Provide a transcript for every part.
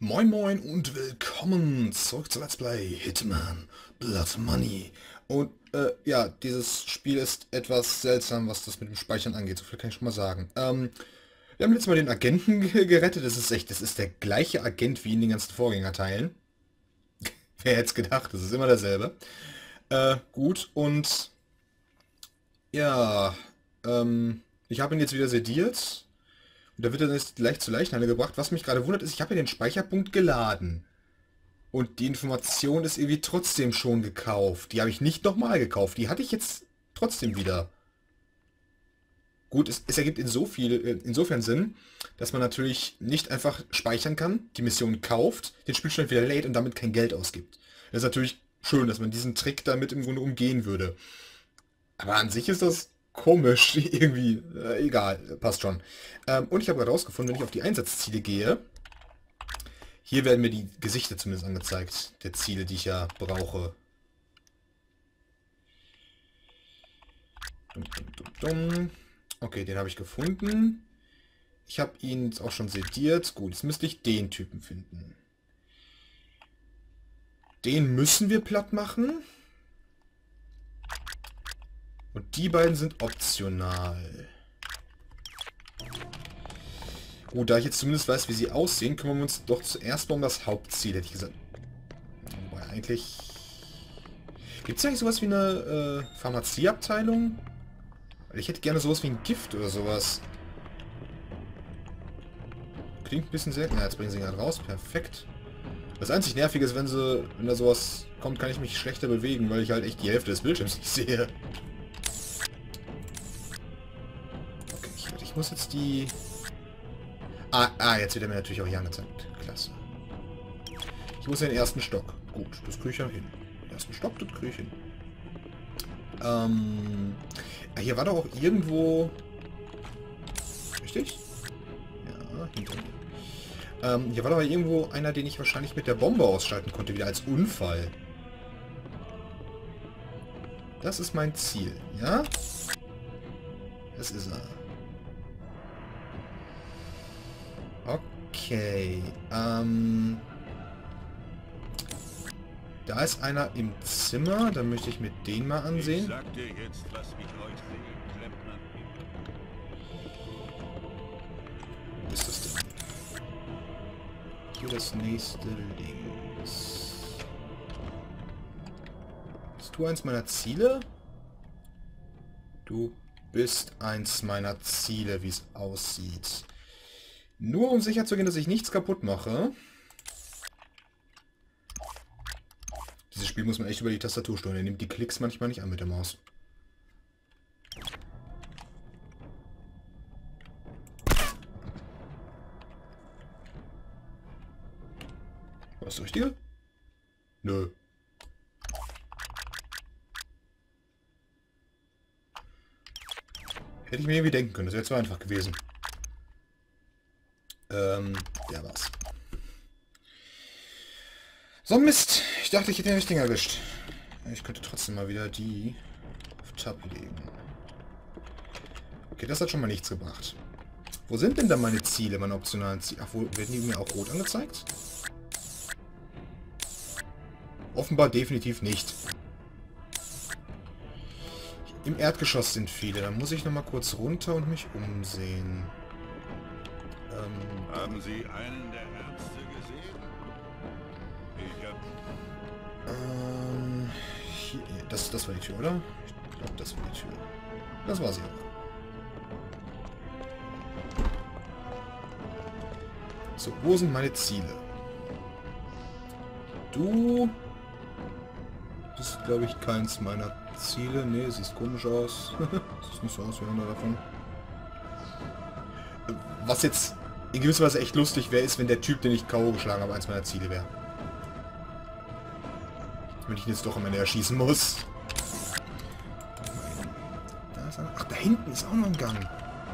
Moin Moin und willkommen zurück zu Let's Play Hitman Blood Money. Und ja, dieses Spiel ist etwas seltsam, was das mit dem Speichern angeht, so viel kann ich schon mal sagen. Wir haben jetzt mal den Agenten gerettet, das ist der gleiche Agent wie in den ganzen Vorgängerteilen. Wer hätte es gedacht, das ist immer derselbe. Gut, und ja, ich habe ihn jetzt wieder sediert. Und da wird er jetzt gleich zur Leichname gebracht. Was mich gerade wundert ist, ich habe ja den Speicherpunkt geladen. Und die Information ist irgendwie trotzdem schon gekauft. Die habe ich nicht nochmal gekauft. Die hatte ich jetzt trotzdem wieder. Gut, es ergibt insofern Sinn, dass man natürlich nicht einfach speichern kann, die Mission kauft, den Spielstand wieder lädt und damit kein Geld ausgibt. Das ist natürlich schön, dass man diesen Trick damit im Grunde umgehen würde. Aber an sich ist das komisch irgendwie. Egal, passt schon. Und ich habe gerade rausgefunden, wenn ich auf die Einsatzziele gehe, hier werden mir die Gesichter zumindest angezeigt, der Ziele, die ich ja brauche. Okay, den habe ich gefunden. Ich habe ihn jetzt auch schon sediert. Gut, jetzt müsste ich den Typen finden. Den müssen wir platt machen. Und die beiden sind optional. Gut, da ich jetzt zumindest weiß, wie sie aussehen, kümmern wir uns doch zuerst mal um das Hauptziel, hätte ich gesagt. Wobei eigentlich... Gibt es eigentlich sowas wie eine Pharmazieabteilung? Ich hätte gerne sowas wie ein Gift oder sowas. Klingt ein bisschen selten. Ja, jetzt bringen sie ihn gerade raus. Perfekt. Das einzig Nervige ist, wenn da sowas kommt, kann ich mich schlechter bewegen, weil ich halt echt die Hälfte des Bildschirms nicht sehe. Ich muss jetzt die... jetzt wird er mir natürlich auch hier angezeigt. Klasse. Ich muss in den ersten Stock. Gut, das kriege ich ja hin. Den ersten Stock, das kriege ich hin. Hier war doch auch irgendwo... Richtig? Ja, hinter mir. Hier war doch irgendwo einer, den ich wahrscheinlich mit der Bombe ausschalten konnte, wieder als Unfall. Das ist mein Ziel, ja? Das ist er. Okay, da ist einer im Zimmer, da möchte ich mir den mal ansehen. Ich sag dir jetzt, was mich heute Klempner Wo ist das denn? Hier das nächste links. Bist du eins meiner Ziele? Du bist eins meiner Ziele, wie es aussieht. Nur um sicher zu gehen, dass ich nichts kaputt mache. Dieses Spiel muss man echt über die Tastatur steuern. Er nimmt die Klicks manchmal nicht an mit der Maus. War das das Richtige? Nö. Hätte ich mir irgendwie denken können. Das wäre zu einfach gewesen. Der war's. So, Mist. Ich dachte, ich hätte den richtigen erwischt. Ich könnte trotzdem mal wieder die auf Tab legen. Okay, das hat schon mal nichts gebracht. Wo sind denn da meine Ziele, meine optionalen Ziele? Ach, wo werden die mir auch rot angezeigt? Offenbar definitiv nicht. Im Erdgeschoss sind viele. Da muss ich noch mal kurz runter und mich umsehen. Haben Sie einen der Ärzte gesehen? Ich hab... Hier, das war die Tür, oder? Ich glaube, das war die Tür. Das war sie auch. So, wo sind meine Ziele? Du bist, glaube ich, keins meiner Ziele. Nee, siehst komisch aus. Sieht nicht so aus wie einer davon. Was jetzt in gewisser Weise echt lustig wäre, ist, wenn der Typ, den ich K.O. geschlagen habe, eins meiner Ziele wäre. Wenn ich ihn jetzt doch am Ende erschießen muss. Da ist einer. Ach, da hinten ist auch noch ein Gang.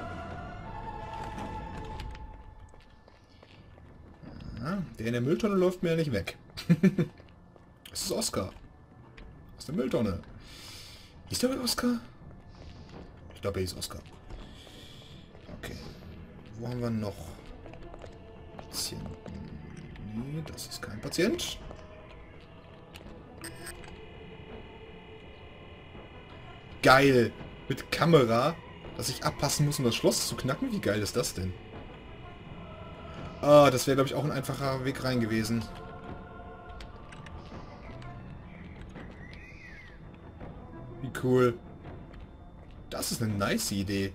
Ja, der in der Mülltonne läuft mir ja nicht weg. Das ist Oscar. Aus der Mülltonne. Ist der Oscar? Ich glaube, er ist Oscar. Okay. Wo haben wir noch? Jetzt hier. Nee, das ist kein Patient. Geil. Mit Kamera, dass ich abpassen muss, um das Schloss zu knacken. Wie geil ist das denn? Ah, das wäre, glaube ich, auch ein einfacher Weg rein gewesen. Wie cool. Das ist eine nice Idee.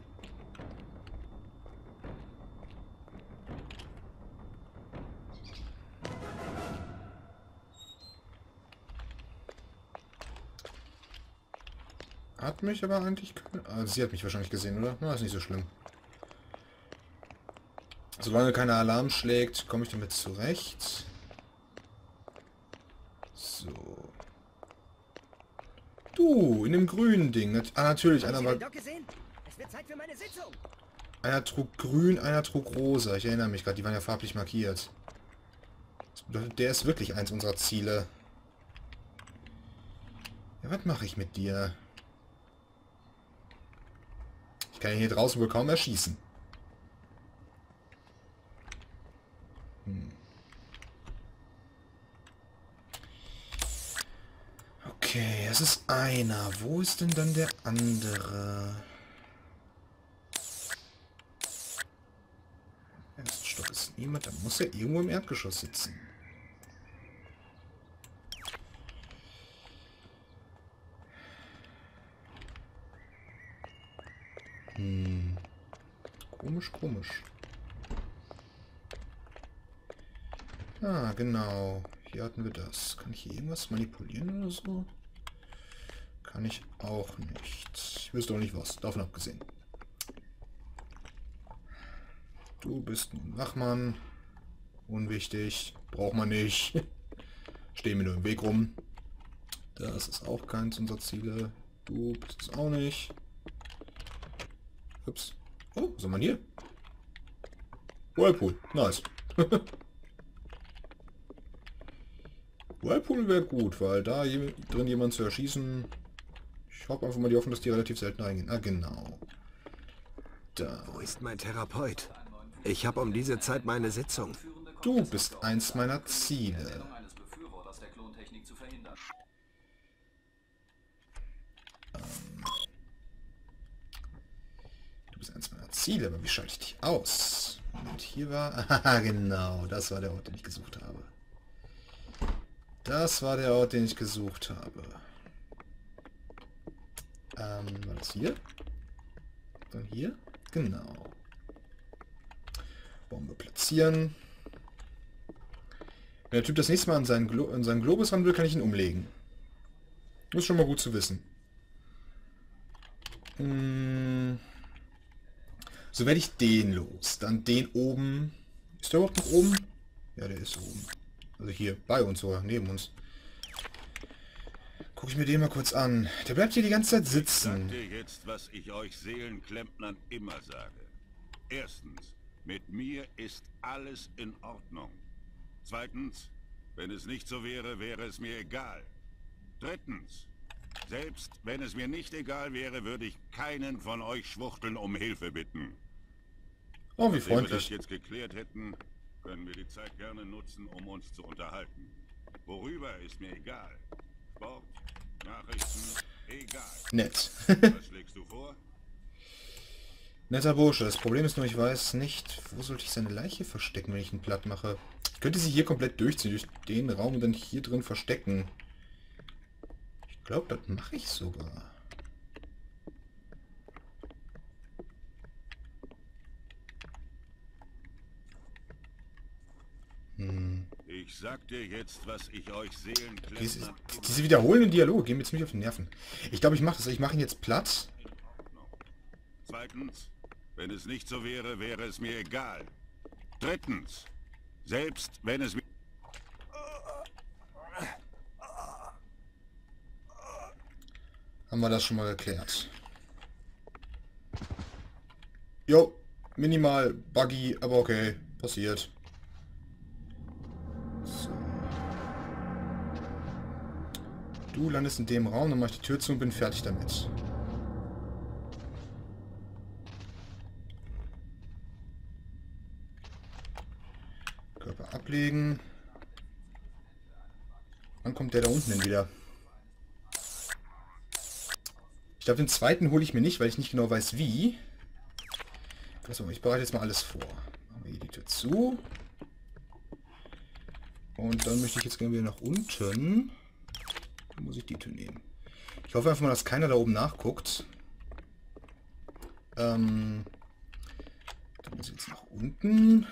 Hat mich aber eigentlich... Ah, sie hat mich wahrscheinlich gesehen, oder? Na, ist nicht so schlimm. Solange keiner Alarm schlägt, komme ich damit zurecht. So. Du, in dem grünen Ding. Ah, natürlich, einer war... Einer trug grün, einer trug rosa. Ich erinnere mich gerade, die waren ja farblich markiert. Das bedeutet, der ist wirklich eins unserer Ziele. Ja, was mache ich mit dir? Ich kann ihn hier draußen wohl kaum erschießen. Okay, es ist einer. Wo ist denn dann der andere? Erststock ist niemand. Dann muss er irgendwo im Erdgeschoss sitzen. Komisch, komisch. Ah, genau. Hier hatten wir das. Kann ich hier irgendwas manipulieren oder so? Kann ich auch nicht. Ich wüsste auch nicht was. Davon abgesehen. Du bist ein Wachmann. Unwichtig. Braucht man nicht. Stehen mir nur im Weg rum. Das ist auch keins unserer Ziele. Du bist es auch nicht. Ups. Oh, was haben wir hier? Whirlpool. Nice. Whirlpool wäre gut, weil da drin jemand zu erschießen... Ich habe einfach mal die Hoffnung, dass die relativ selten reingehen. Ah, genau. Da. Wo ist mein Therapeut? Ich habe um diese Zeit meine Sitzung. Du bist eins meiner Ziele. Du bist eins meiner Ziele, aber wie schalte ich dich aus? Und hier war... Ah, genau, das war der Ort, den ich gesucht habe. Das war der Ort, den ich gesucht habe. War das hier? Dann hier? Genau. Bombe platzieren. Wenn der Typ das nächste Mal an seinen Globus ran will, kann ich ihn umlegen. Das ist schon mal gut zu wissen. So werde ich den los. Dann den oben. Ist der überhaupt noch oben? Ja, der ist oben. Also hier, bei uns oder neben uns. Guck ich mir den mal kurz an. Der bleibt hier die ganze Zeit sitzen. Sagt ihr jetzt, was ich euch Seelenklempnern immer sage. Erstens, mit mir ist alles in Ordnung. Zweitens, wenn es nicht so wäre, wäre es mir egal. Drittens, selbst wenn es mir nicht egal wäre, würde ich keinen von euch Schwuchteln um Hilfe bitten. Oh, wie Nachdem wir das freundlich. jetzt geklärt hätten, können wir die Zeit gerne nutzen, um uns zu unterhalten. Worüber ist mir egal. Sport, Nachrichten, egal. Nett. Was schlägst du vor? Netter Bursche. Das Problem ist nur, ich weiß nicht, wo sollte ich seine Leiche verstecken, wenn ich ihn platt mache. Ich könnte sie hier komplett durchziehen, durch den Raum und dann hier drin verstecken. Ich glaube, das mache ich sogar. Ich sag dir jetzt, was ich euch Seelenklempnern Diese wiederholenden Dialoge gehen mir ziemlich auf die Nerven. Ich glaube, ich mache das. Ich mache ihn jetzt platt. Zweitens, wenn es nicht so wäre, wäre es mir egal. Drittens, selbst wenn es mir... Haben wir das schon mal geklärt. Jo, minimal buggy, aber okay, passiert. So. Du landest in dem Raum, dann mach ich die Tür zu und bin fertig damit. Körper ablegen. Wann kommt der da unten denn wieder? Ich glaube, den zweiten hole ich mir nicht, weil ich nicht genau weiß, wie. Also, ich bereite jetzt mal alles vor. Machen wir hier die Tür zu. Und dann möchte ich jetzt gerne wieder nach unten. Dann muss ich die Tür nehmen. Ich hoffe einfach mal, dass keiner da oben nachguckt. Dann muss ich jetzt nach unten.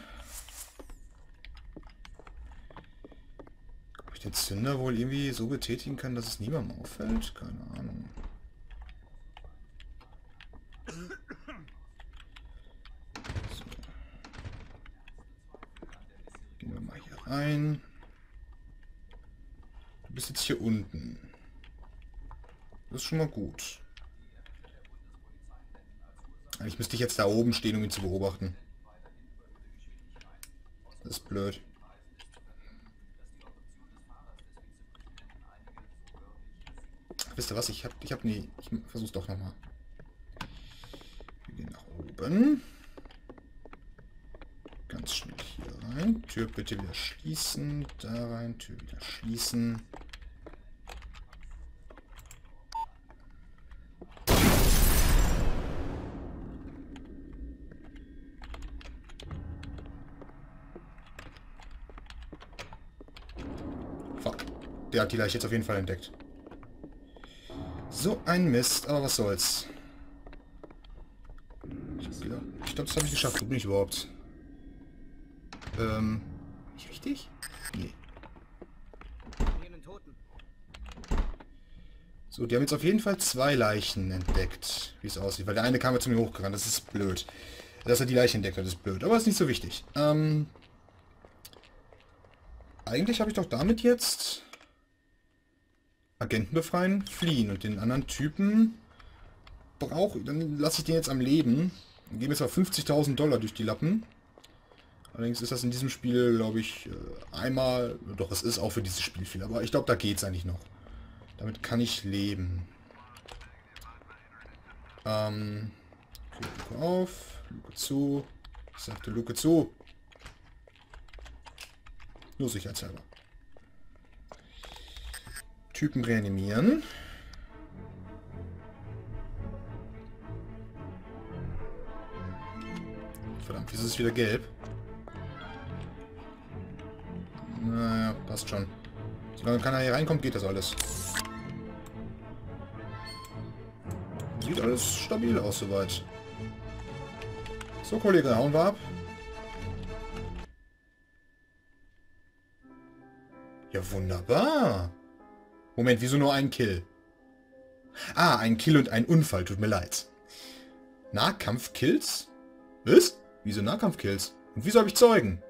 Ob ich den Zünder wohl irgendwie so betätigen kann, dass es niemandem auffällt? Keine Ahnung. So. Gehen wir mal hier rein. Du bist jetzt hier unten. Das ist schon mal gut. Eigentlich müsste ich jetzt da oben stehen, um ihn zu beobachten. Das ist blöd. Wisst ihr was? Ich versuch's doch nochmal. Wir gehen nach oben. Ganz schnell hier rein. Tür bitte wieder schließen. Da rein. Tür wieder schließen. Fuck. Der hat die Leiche jetzt auf jeden Fall entdeckt. So ein Mist, aber was soll's. Ich glaube, das habe ich geschafft. Wo bin ich überhaupt? Nicht richtig? Nee. So, die haben jetzt auf jeden Fall 2 Leichen entdeckt, wie es aussieht. Weil der eine kam jetzt zu mir hochgerannt. Das ist blöd. Dass er die Leiche entdeckt hat, ist blöd. Aber ist nicht so wichtig. Eigentlich habe ich doch damit jetzt Agenten befreien, fliehen. Und den anderen Typen dann lasse ich den jetzt am Leben. Dann geben jetzt mal $50.000 durch die Lappen. Allerdings ist das in diesem Spiel, glaube ich, einmal... Doch, es ist auch für dieses Spiel viel. Aber ich glaube, da geht es eigentlich noch. Damit kann ich leben. Okay, Luke auf. Luke zu. Ich sagte Luke zu. Nur sicherheitshalber. Typen reanimieren. Verdammt, wieso ist es wieder gelb? Naja, passt schon. Solange keiner hier reinkommt, geht das alles. Sieht alles stabil aus soweit. So, Kollege, hauen wir ab. Ja, wunderbar. Moment, wieso nur ein Kill? Ah, ein Kill und ein Unfall, tut mir leid. Nahkampfkills? Was? Wieso Nahkampfkills? Und wieso habe ich Zeugen?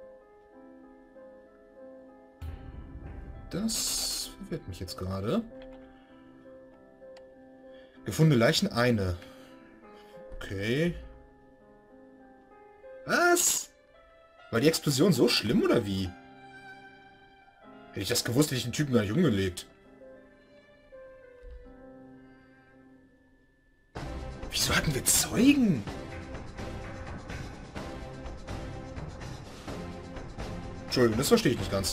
Das verwirrt mich jetzt gerade. Gefundene Leichen eine. Okay. Was? War die Explosion so schlimm oder wie? Hätte ich das gewusst, hätte ich den Typen gar nicht umgelegt. Wieso hatten wir Zeugen? Entschuldigung, das verstehe ich nicht ganz.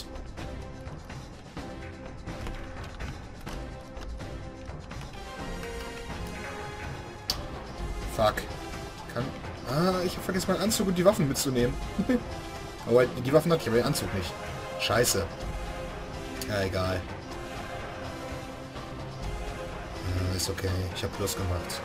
Fuck. Ich habe vergessen, meinen Anzug und die Waffen mitzunehmen. Aber die Waffen hatte ich, aber den Anzug nicht. Scheiße. Ja, egal. Ja, ist okay. Ich habe Plus gemacht.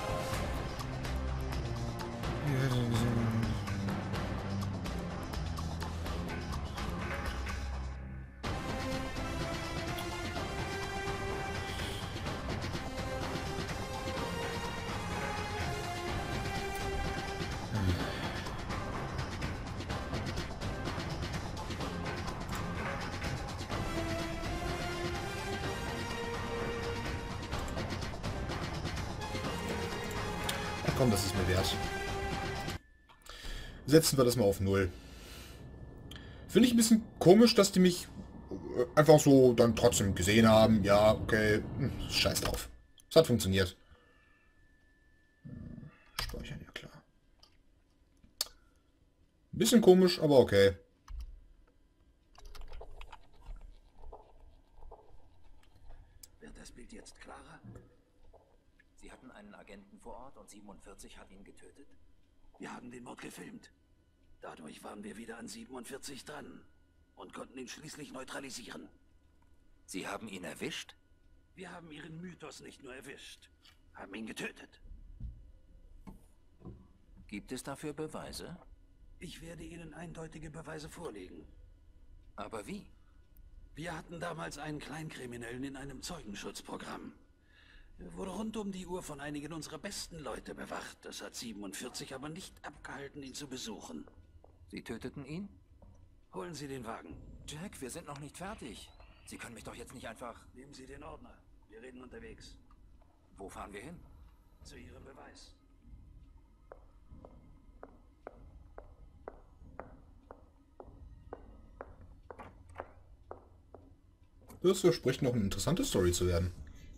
Ach komm, das ist mir wert. Setzen wir das mal auf 0. Finde ich ein bisschen komisch, dass die mich einfach so dann trotzdem gesehen haben. Ja, okay. Scheiß drauf. Es hat funktioniert. Speichern, ja klar. Ein bisschen komisch, aber okay. das Bild jetzt klarer? Sie hatten einen Agenten vor Ort und 47 hat ihn getötet? Wir haben den Mord gefilmt. Dadurch waren wir wieder an 47 dran und konnten ihn schließlich neutralisieren. Sie haben ihn erwischt? Wir haben Ihren Mythos nicht nur erwischt, haben ihn getötet. Gibt es dafür Beweise? Ich werde Ihnen eindeutige Beweise vorlegen. Aber wie? Wir hatten damals einen Kleinkriminellen in einem Zeugenschutzprogramm. Er wurde rund um die Uhr von einigen unserer besten Leute bewacht. Das hat 47 aber nicht abgehalten, ihn zu besuchen. Sie töteten ihn? Holen Sie den Wagen. Jack, wir sind noch nicht fertig. Sie können mich doch jetzt nicht einfach... Nehmen Sie den Ordner. Wir reden unterwegs. Wo fahren wir hin? Zu Ihrem Beweis. Das verspricht noch eine interessante Story zu werden.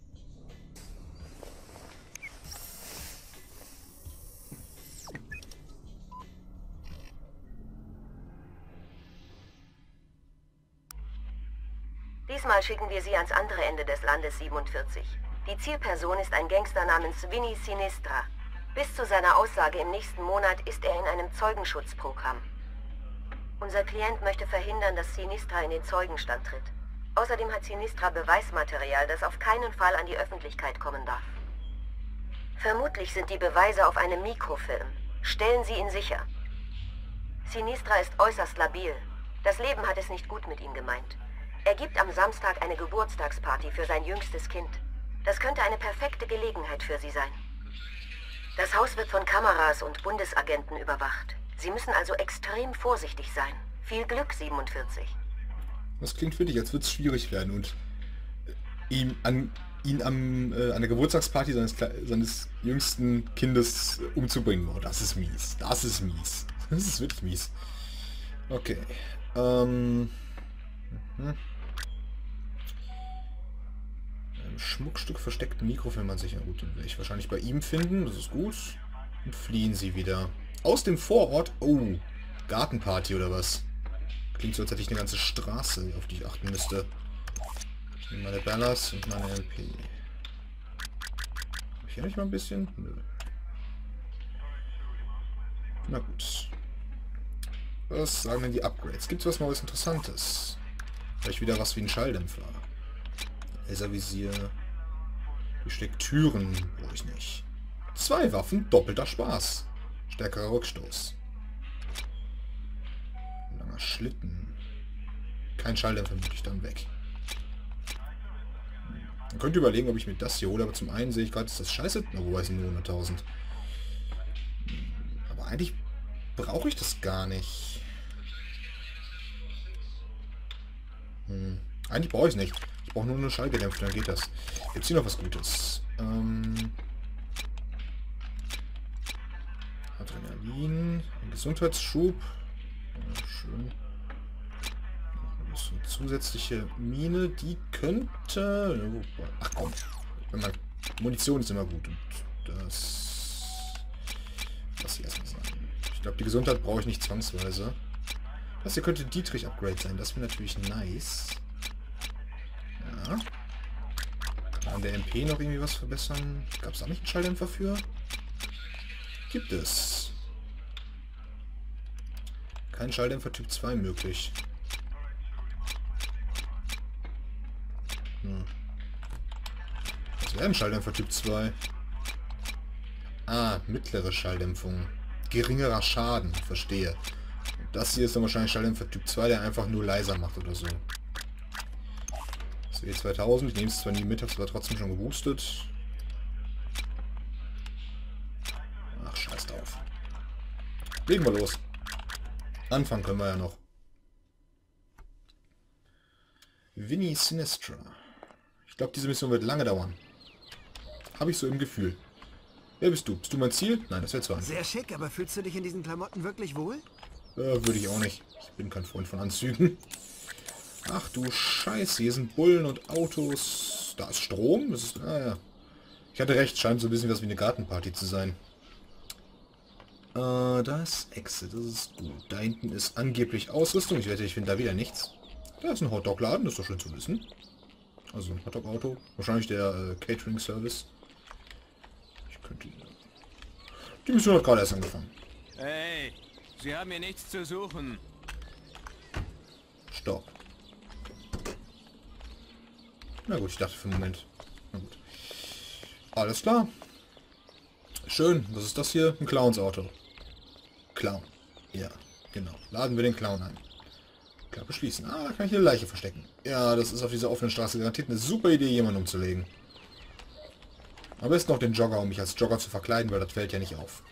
Diesmal schicken wir Sie ans andere Ende des Landes 47. Die Zielperson ist ein Gangster namens Vinny Sinistra. Bis zu seiner Aussage im nächsten Monat ist er in einem Zeugenschutzprogramm. Unser Klient möchte verhindern, dass Sinistra in den Zeugenstand tritt. Außerdem hat Sinistra Beweismaterial, das auf keinen Fall an die Öffentlichkeit kommen darf. Vermutlich sind die Beweise auf einem Mikrofilm. Stellen Sie ihn sicher. Sinistra ist äußerst labil. Das Leben hat es nicht gut mit ihm gemeint. Er gibt am Samstag eine Geburtstagsparty für sein jüngstes Kind. Das könnte eine perfekte Gelegenheit für Sie sein. Das Haus wird von Kameras und Bundesagenten überwacht. Sie müssen also extrem vorsichtig sein. Viel Glück, 47. Das klingt für dich, als würde es schwierig werden und an der Geburtstagsparty seines jüngsten Kindes umzubringen. Oh, das ist mies. Das ist mies. Das ist wirklich mies. Okay. Ein Schmuckstück versteckten Mikrofilm an sich. Ja gut, den werde ich wahrscheinlich bei ihm finden. Das ist gut. Und fliehen sie wieder. Aus dem Vorort. Oh, Gartenparty oder was? Klingt so, als hätte ich eine ganze Straße, auf die ich achten müsste. Meine Ballas und meine MP. Hab ich hier nicht mal ein bisschen? Nö. Na gut. Was sagen denn die Upgrades? Gibt es was Neues Interessantes? Vielleicht wieder was wie ein Schalldämpfer. Laservisier. Gesteckt Türen brauche ich nicht. 2 Waffen, doppelter Spaß. Stärkerer Rückstoß. Langer Schlitten. Kein Schalldämpfer möglich, dann weg. Man könnte überlegen, ob ich mir das hier hole, aber zum einen sehe ich gerade, ist das scheiße. Na, wobei es sind nur 100.000. Aber eigentlich brauche ich das gar nicht. Eigentlich brauche ich es nicht. Ich brauche nur eine Schallgedämpfte, dann geht das. Gibt es hier noch was Gutes? Adrenalin, ein Gesundheitsschub. Ja, schön. So eine zusätzliche Mine, die könnte... Ach komm, Munition ist immer gut. Und das... Lass ich erstmal sein. Ich glaube, die Gesundheit brauche ich nicht zwangsweise. Das hier könnte Dietrich-Upgrade sein. Das wäre natürlich nice. Ja. An der MP noch irgendwie was verbessern. Gab es da nicht einen Schalldämpfer für? Gibt es. Kein Schalldämpfer Typ 2 möglich. Was wäre ein Schalldämpfer Typ 2? Ah, mittlere Schalldämpfung. Geringerer Schaden, verstehe. Das hier ist dann wahrscheinlich Schalldämpfer Typ 2, der einfach nur leiser macht oder so. Das W2000, ich nehme es zwar nie mit, habe es aber trotzdem schon geboostet. Ach, scheiß drauf. Legen wir los. Anfangen können wir ja noch. Vinny Sinistra. Ich glaube, diese Mission wird lange dauern. Habe ich so im Gefühl. Wer bist du? Bist du mein Ziel? Nein, das wäre zwar nicht. Sehr schick, aber fühlst du dich in diesen Klamotten wirklich wohl? Würde ich auch nicht. Ich bin kein Freund von Anzügen. Ach du Scheiße, hier sind Bullen und Autos. Da ist Strom? Das ist... Ah ja. Ich hatte recht, scheint so ein bisschen was wie eine Gartenparty zu sein. Da ist Exit, das ist gut. Da hinten ist angeblich Ausrüstung. Ich wette, ich finde da wieder nichts. Da ist ein Hotdog-Laden, das ist doch schön zu wissen. Also ein Hotdog-Auto. Wahrscheinlich der Catering-Service. Ich könnte... Die Mission hat gerade erst angefangen. Hey, Sie haben hier nichts zu suchen. Stopp. Na gut, ich dachte für einen Moment. Na gut. Alles klar. Schön. Was ist das hier? Ein Clowns-Auto. Clown. Ja, genau. Laden wir den Clown ein. Klappe schließen. Ah, da kann ich eine Leiche verstecken. Ja, das ist auf dieser offenen Straße garantiert eine super Idee, jemanden umzulegen. Am besten noch den Jogger, um mich als Jogger zu verkleiden, weil das fällt ja nicht auf.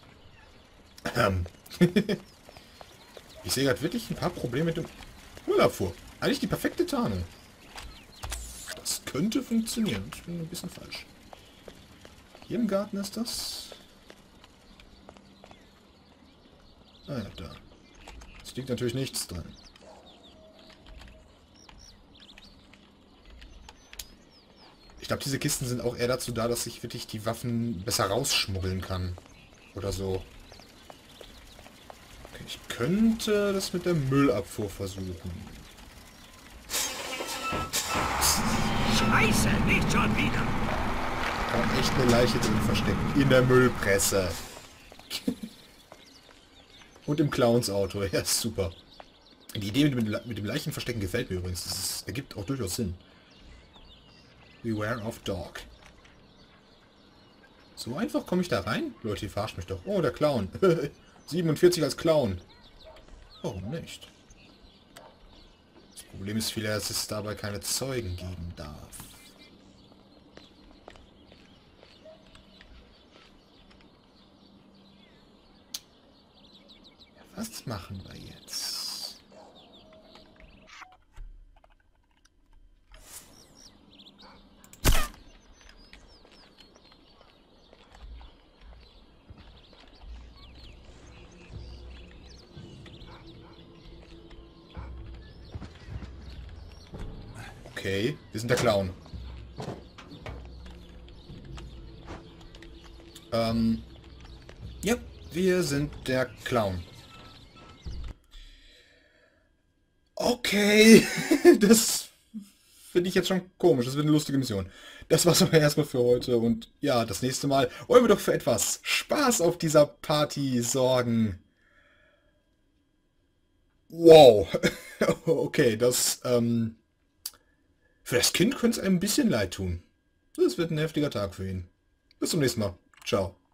Ich sehe gerade wirklich ein paar Probleme mit dem Müllabfuhr. Eigentlich die perfekte Tarnung. Das könnte funktionieren. Ich bin ein bisschen falsch. Hier im Garten ist das. Ah ja, da. Es liegt natürlich nichts drin. Ich glaube, diese Kisten sind auch eher dazu da, dass ich wirklich die Waffen besser rausschmuggeln kann. Oder so. Okay, ich könnte das mit der Müllabfuhr versuchen. Scheiße, nicht schon wieder! Kann echt eine Leiche drin verstecken. In der Müllpresse. Und im Clowns-Auto. Ja, ist super. Die Idee mit dem Leichenverstecken gefällt mir übrigens. Das ergibt auch durchaus Sinn. Beware of Dog. So einfach komme ich da rein? Leute, ihr verarscht mich doch. Oh, der Clown. 47 als Clown. Warum nicht? Das Problem ist vielmehr, dass es dabei keine Zeugen geben darf. Ja, was machen wir jetzt? Okay, wir sind der Clown. Ja, wir sind der Clown. Okay, das finde ich jetzt schon komisch. Das wird eine lustige Mission. Das war's aber erstmal für heute. Und ja, das nächste Mal wollen wir doch für etwas Spaß auf dieser Party sorgen. Wow. Okay, das, für das Kind könnte es einem ein bisschen leid tun. Das wird ein heftiger Tag für ihn. Bis zum nächsten Mal. Ciao.